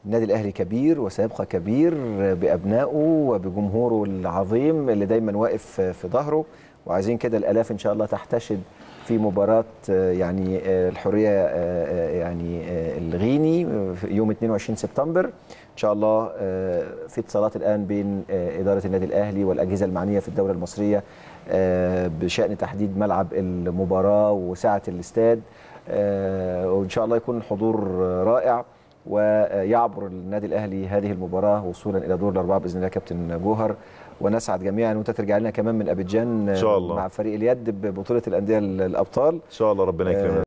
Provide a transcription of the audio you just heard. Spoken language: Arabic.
النادي الاهلي كبير وسيبقى كبير بابنائه وبجمهوره العظيم اللي دايما واقف في ظهره، وعايزين كده الالاف ان شاء الله تحتشد في مباراه يعني الحريه يعني الغيني في يوم 22 سبتمبر ان شاء الله. في اتصالات الان بين اداره النادي الاهلي والاجهزه المعنيه في الدوله المصريه بشان تحديد ملعب المباراه وسعه الاستاد، وان شاء الله يكون الحضور رائع ويعبر النادي الاهلي هذه المباراه وصولا الى دور الاربعه باذن الله. كابتن جوهر، ونسعد جميعا وانت ترجع لنا كمان من ابيجان ان شاء الله مع فريق اليد ببطوله الانديه الابطال ان شاء الله، ربنا يكرمك.